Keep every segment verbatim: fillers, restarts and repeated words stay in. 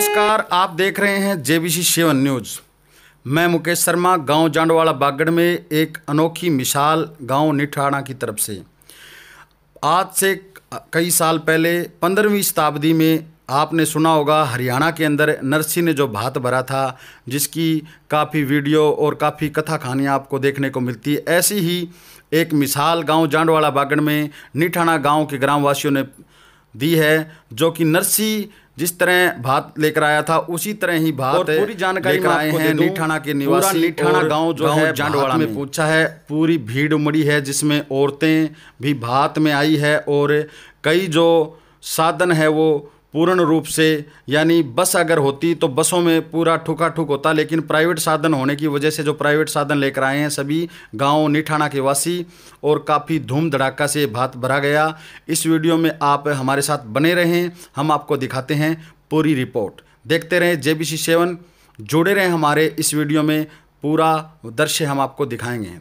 नमस्कार, आप देख रहे हैं जेबीसी सेवन न्यूज़। मैं मुकेश शर्मा, गांव जांडवाड़ा बागड़ में एक अनोखी मिसाल गांव निठाणा की तरफ से। आज से कई साल पहले पंद्रहवीं शताब्दी में आपने सुना होगा हरियाणा के अंदर नरसी ने जो भात भरा था, जिसकी काफ़ी वीडियो और काफ़ी कथा कहानियाँ आपको देखने को मिलती है। ऐसी ही एक मिसाल गांव जांडवाड़ा बागड़ में निठाणा गांव के ग्रामवासियों ने दी है, जो कि नरसी जिस तरह भात लेकर आया था उसी तरह ही भात और पूरी जानकारी लेकर आए हैं निठाणा के निवासी। निठाणा गांव जो है जांडवाड़ा में पूछा है, पूरी भीड़ उमड़ी है, जिसमें औरतें भी भात में आई है और कई जो साधन है वो पूर्ण रूप से, यानी बस अगर होती तो बसों में पूरा ठुका ठुक होता, लेकिन प्राइवेट साधन होने की वजह से जो प्राइवेट साधन लेकर आए हैं सभी गांव निठाणा के वासी, और काफ़ी धूम धड़ाका से भात भरा गया। इस वीडियो में आप हमारे साथ बने रहें, हम आपको दिखाते हैं पूरी रिपोर्ट। देखते रहें जेबीसी सेवन, जुड़े रहें हमारे इस वीडियो में, पूरा दृश्य हम आपको दिखाएंगे।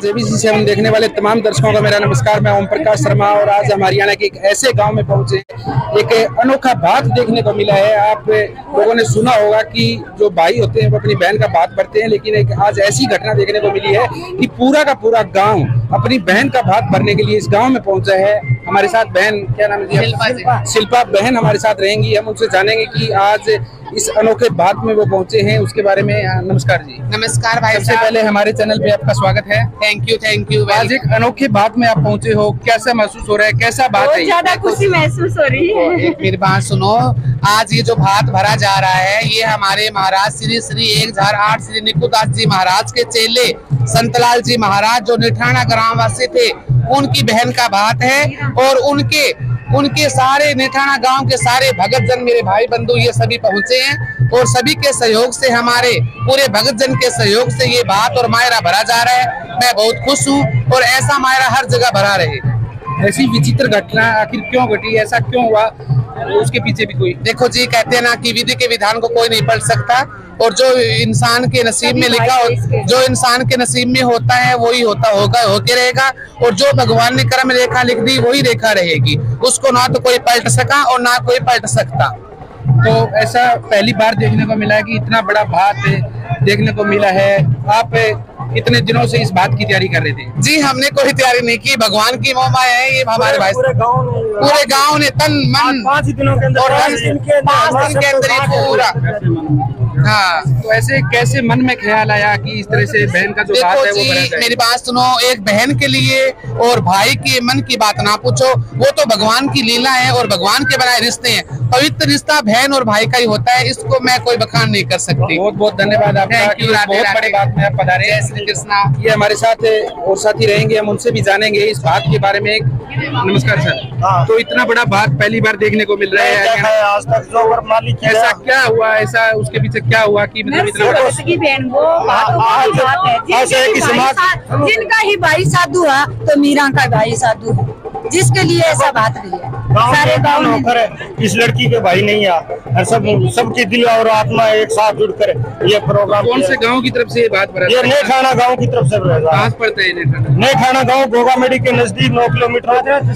जेबीसी सेवन देखने वाले तमाम दर्शकों का मेरा नमस्कार। मैं ओम प्रकाश शर्मा और आज हम हरियाणा के एक ऐसे गांव में पहुंचे, एक अनोखा बात देखने को मिला है। आप लोगों ने सुना होगा कि जो भाई होते हैं वो अपनी बहन का बात भरते हैं, लेकिन एक आज ऐसी घटना देखने को मिली है कि पूरा का पूरा गांव अपनी बहन का बात भरने के लिए इस गाँव में पहुंचा है। हमारे साथ बहन, क्या नाम है? शिल्पा। शिल्पा बहन हमारे साथ रहेंगी। हम उनसे जानेंगे कि आज इस अनोखे बात में वो पहुंचे हैं, उसके बारे में। नमस्कार जी। नमस्कार भाई। सबसे पहले हमारे चैनल पे आपका स्वागत है। Thank you thank you. आज एक अनोखे बात में आप पहुंचे हो, कैसा महसूस हो रहा है? कैसा बात है? ज्यादा खुशी महसूस हो रही है। एक मेरी बात सुनो, आज ये जो भात भरा जा रहा है ये हमारे महाराज श्री श्री एक हजार आठ श्री निकुदास जी महाराज के चेले संतलाल जी महाराज जो निठाना ग्राम वासी थे, उनकी बहन का भात है। और उनके उनके सारे निठाना गांव के सारे भगत जन, मेरे भाई बंधु, ये सभी पहुंचे हैं और सभी के सहयोग से, हमारे पूरे भगत जन के सहयोग से ये भात और मायरा भरा जा रहा है। मैं बहुत खुश हूँ और ऐसा मायरा हर जगह भरा रहे। ऐसी विचित्र घटना आखिर क्यों घटी, ऐसा क्यों हुआ, उसके पीछे भी कोई? देखो जी, कहते हैं ना कि विधि के विधान को कोई नहीं पलट सकता, और जो इंसान के नसीब में लिखा हो, जो इंसान के नसीब में होता है वही होता होगा, होके रहेगा। और जो भगवान ने कर्म रेखा लिख दी वही रेखा रहेगी, उसको ना तो कोई पलट सका और ना कोई पलट सकता। तो ऐसा पहली बार देखने को मिला है कि इतना बड़ा भात देखने को मिला है। आप कितने दिनों से इस बात की तैयारी कर रहे थे? जी, हमने कोई तैयारी नहीं की, भगवान की मोह माया है। ये हमारे भाई पूरे गांव पूरे गांव ने तन मन पाँच दिनों के अंदर और पाँच दिन के अंदर ही पूरा। हाँ, तो ऐसे कैसे मन में ख्याल आया कि इस तरह से बहन का जो बात है वो जी, मेरी बात सुनो, एक बहन के लिए और भाई के मन की बात ना पूछो, वो तो भगवान की लीला है और भगवान के बनाए रिश्ते हैं। पवित्र रिश्ता बहन और भाई का ही होता है, इसको मैं कोई बखान नहीं कर सकती। बहुत बहुत धन्यवाद आपका कि बहुत बड़ी बात में आप पधारे। जय श्री कृष्णा। ये हमारे साथ और साथी रहेंगे, हम उनसे भी जानेंगे इस बात के बारे में। नमस्कार सर। तो इतना बड़ा बात पहली बार देखने को मिल रहा है आज तक जो मालिक, ऐसा क्या हुआ, ऐसा उसके पीछे क्या हुआ कि मतलब इतना बड़ा? की बहन वो बात है, जिनका ही भाई साधु है तो मीरा का भाई साधु है, जिसके लिए ऐसा बात भी है। सारे गाँव में इस लड़की के भाई नहीं है, सब सबके दिल और आत्मा एक साथ जुड़कर ये प्रोग्राम। कौन से गांव की तरफ से ये बात बना? ये नेठाना गांव की तरफ से कहाँ पड़ता है नेठाना? नेठाना गांव गोगामेडी के नजदीक नौ किलोमीटर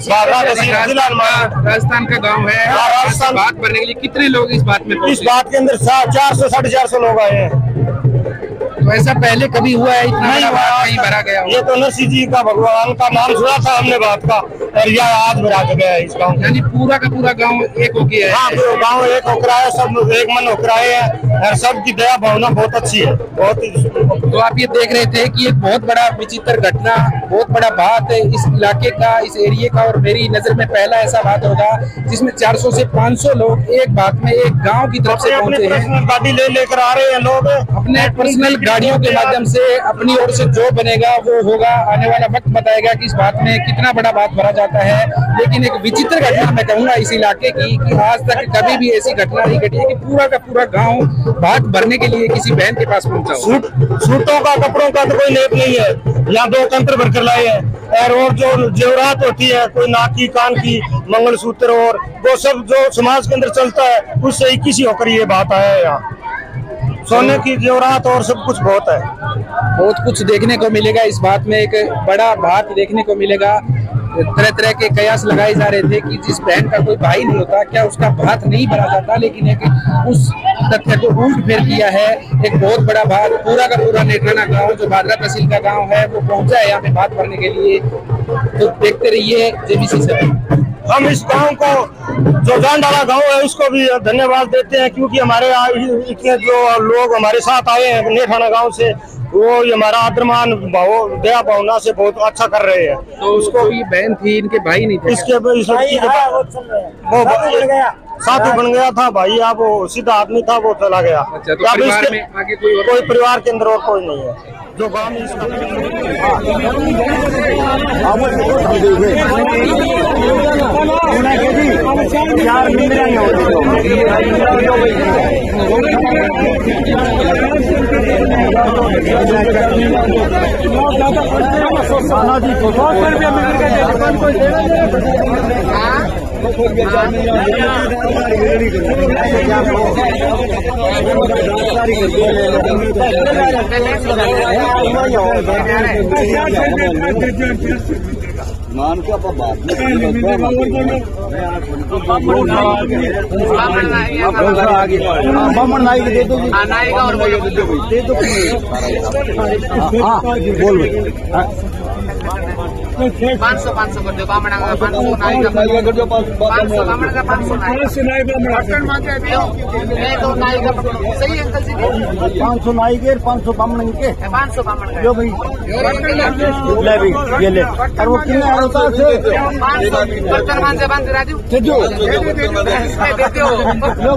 राजस्थान का गांव है। राजस्थान बात भरने के लिए कितने लोग इस बात में? इस बात के अंदर चार सौ साढ़े चार सौ लोग आए हैं। तो ऐसा पहले कभी हुआ है इतना नहीं, बात कहीं भरा गया? ये तो नरसिंह जी का, भगवान का नाम सुना था हमने बात का, और यह आज भरा गया है इस गाँव। यानी पूरा का पूरा गांव एक हो गया है? हाँ, पूरा गाँव एक होकर है, सब एक मन होकर आए हैं और सबकी दया भावना बहुत अच्छी है, बहुत ही। तो आप ये देख रहे थे कि एक बहुत बड़ा विचित्र घटना, बहुत बड़ा बात है इस इलाके का, इस एरिया का, और मेरी नजर में पहला ऐसा बात होगा जिसमें चार सौ से पाँच सौ लोग एक बात में एक गांव की तरफ से पहुंचे हैं। गाड़ी ले लेकर आ रहे हैं लोग, अपने पर्सनल गाड़ियों के माध्यम से अपनी ओर से जो बनेगा वो होगा। आने वाला वक्त बताएगा कि इस बात में कितना बड़ा बात भरा जाता है। लेकिन एक विचित्र घटना मैं कहूंगा इस इलाके की कि आज तक कभी भी ऐसी घटना नहीं घटी है कि पूरा का पूरा गांव बात भरने के लिए किसी बहन के पास पहुंचा हो। सूट सूटों का, कपड़ों का तो कोई लेप नहीं है, यहाँ दो कंत्र भर कर लाए हैं। और जो जेवरात होती है, कोई नाक की, कान की, मंगलसूत्र, और वो सब जो समाज के अंदर चलता है उससे इक्कीस ही होकर ये बात आया है। यहाँ सोने की जेवरात और सब कुछ बहुत है, बहुत कुछ देखने को मिलेगा इस बात में। एक बड़ा बात देखने को मिलेगा। तरह तरह के कयास लगाए जा रहे थे कि जिस बहन का कोई भाई नहीं होता क्या उसका भात नहीं भरा जाता, लेकिन एक उस तथ्य को उल्ट फेर किया है। एक बहुत बड़ा भात पूरा का पूरा नेठाना गांव जो भादरा तहसील का गांव है वो पहुंचा है यहाँ पे बात भरने के लिए। तो देखते रहिए जेबीसी से। हम इस गांव को, जो जांडाला गांव है, उसको भी धन्यवाद देते हैं, क्योंकि हमारे इतने जो लोग हमारे साथ आए हैं नेठाना गांव से, वो हमारा आदरमान भाव, दया भावना से बहुत अच्छा कर रहे हैं। तो उसको भी बहन थी, इनके भाई नहीं थे? इसके वो साथी बन गया था भाई, अब वो सीधा आदमी था, वो चला गया। अच्छा, तो परिवार में आगे कोई और? कोई परिवार के अंदर और कोई नहीं है जो गाँव में इसका। हाँ मान के आप बात बामन नाई दे दो दे दो हाँ बोल पाँच सौ पाँच सौ कर दो बामण का पाँच सौ नाई का कर दो पाँच सौ बामण का पाँच सौ नाई का मांगे दियो मैं तो नाई का सही अंकल जी पाँच सौ नाई के पाँच सौ बामन के पाँच सौ बामण का जो भाई ले भाई ये ले और वो कितना होता है पाँच सौ बर्तन मान से बंद राजू दे दो देते हो लो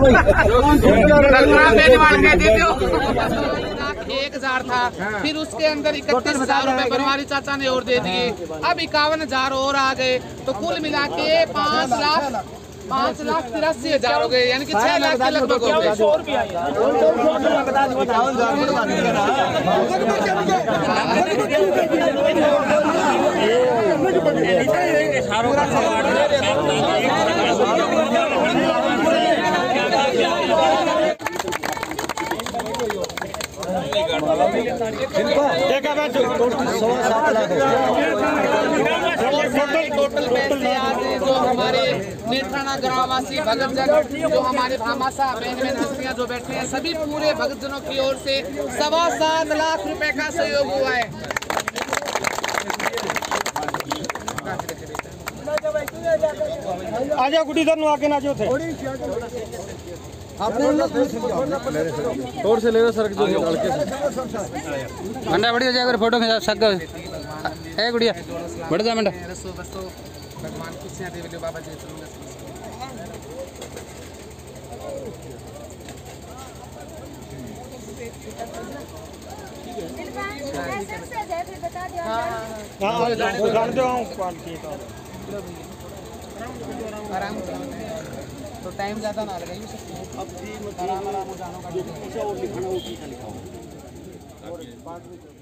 भाई दे दो एक हजार था, फिर उसके अंदर इकतीस हजार रूपए बनवारी चाचा ने और दे दिए, अब इक्यावन हजार और आ गए, तो कुल मिला के पाँच लाख पाँच लाख तिरासी हजार हो गए, यानी कि छह लाख के लगभग हो गए। टोटल पैसे आज जो हमारे नेत्राना ग्रामवासी भगतजन, जो हमारे भामाशाह बहन बहन हस्तियां जो बैठे हैं, सभी पूरे भगतजनों की ओर से सवा सात लाख रुपए का सहयोग हुआ है। आजा गुडी इधर आके ना जो थे तोड़ से ले रहे सर जो मंडा बढ़िया जाकर फोटो खिंचा सक है गुड़िया बढ़ जा मंडा भगवान खुशियां दे बाबा जी। हाँ जान दो आराम तो टाइम ज्यादा ना लगे आराम आराम जानो का।